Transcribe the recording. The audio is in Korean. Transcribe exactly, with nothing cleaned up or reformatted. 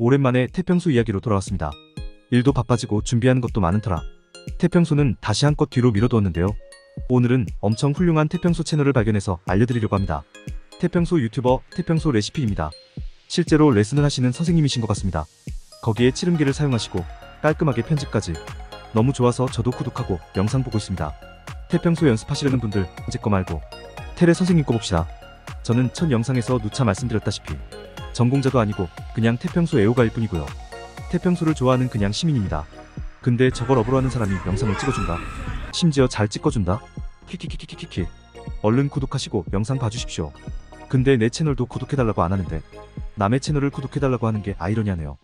오랜만에 태평소 이야기로 돌아왔습니다. 일도 바빠지고 준비하는 것도 많은 터라 태평소는 다시 한껏 뒤로 미뤄두었는데요. 오늘은 엄청 훌륭한 태평소 채널을 발견해서 알려드리려고 합니다. 태평소 유튜버 태평소 레시피입니다. 실제로 레슨을 하시는 선생님이신 것 같습니다. 거기에 칠음기를 사용하시고 깔끔하게 편집까지. 너무 좋아서 저도 구독하고 영상 보고 있습니다. 태평소 연습하시려는 분들 제 거 말고 테레 선생님 거 봅시다. 저는 첫 영상에서 누차 말씀드렸다시피 전공자도 아니고 그냥 태평소 애호가일 뿐이고요. 태평소를 좋아하는 그냥 시민입니다. 근데 저걸 업으로 하는 사람이 영상을 찍어준다. 심지어 잘 찍어준다. 키키키키키키. 얼른 구독하시고 영상 봐주십시오. 근데 내 채널도 구독해달라고 안 하는데 남의 채널을 구독해달라고 하는 게 아이러니하네요.